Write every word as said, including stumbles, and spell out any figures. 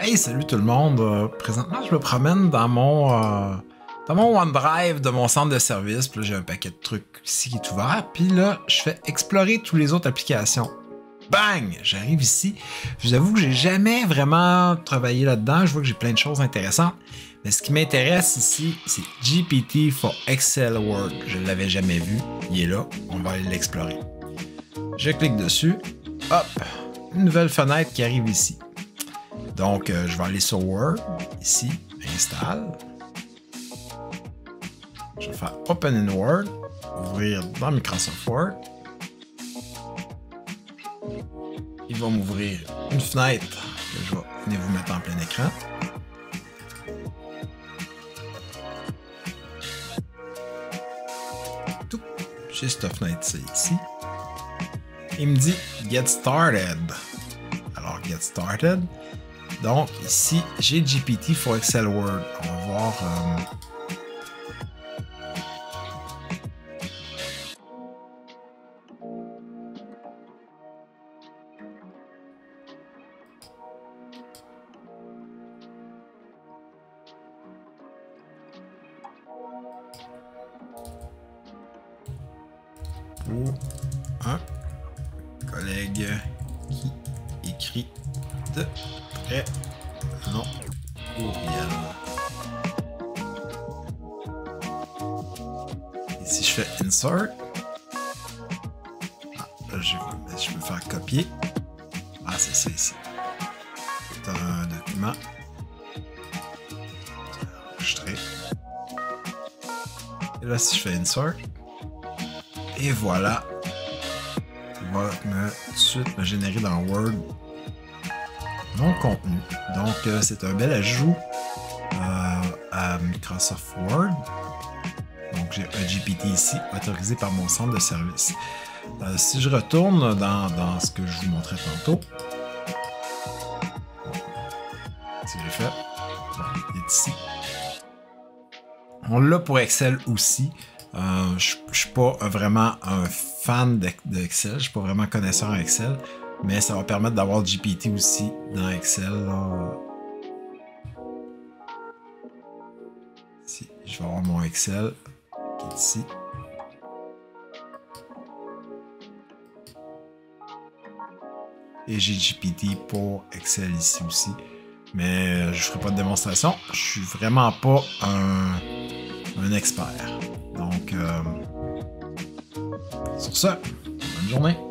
Hey, salut tout le monde. Euh, présentement, je me promène dans mon euh, dans mon OneDrive de mon centre de service. Puis là, j'ai un paquet de trucs ici qui est ouvert. Puis là, je fais explorer toutes les autres applications. Bang! J'arrive ici. Je vous avoue que j'ai jamais vraiment travaillé là-dedans. Je vois que j'ai plein de choses intéressantes. Mais ce qui m'intéresse ici, c'est G P T for Excel Word. Je ne l'avais jamais vu. Il est là. On va aller l'explorer. Je clique dessus. Hop! Une nouvelle fenêtre qui arrive ici. Donc, euh, je vais aller sur Word, ici, Installe. Je vais faire Open in Word, ouvrir dans Microsoft Word. Il va m'ouvrir une fenêtre que je vais venir vous mettre en plein écran. Tout, j'ai cette fenêtre ici. Il me dit Get Started. Alors, Get Started. Donc, ici, j'ai G P T for Excel Word. On va voir... Euh... pour un collègue qui écrit de très long courriel. Et si je fais Insert, ah, là, je, je peux faire copier. Ah, c'est ça ici. C'est un document. Enregistré. Et là, si je fais Insert, et voilà, il va me, tout de suite me générer dans Word mon contenu. Donc, euh, c'est un bel ajout euh, à Microsoft Word. Donc, j'ai un G P T ici, autorisé par mon centre de service. Euh, si je retourne dans, dans ce que je vous montrais tantôt, si j'ai fait, bon, il est ici. On l'a pour Excel aussi. Euh, je ne suis pas vraiment un fan d'Excel, je ne suis pas vraiment connaisseur en Excel, mais ça va permettre d'avoir G P T aussi dans Excel. Là. Ici, je vais avoir mon Excel qui est ici. Et j'ai G P T pour Excel ici aussi. Mais je ne ferai pas de démonstration. Je suis vraiment pas un, un expert. Donc, euh, sur ce, bonne journée.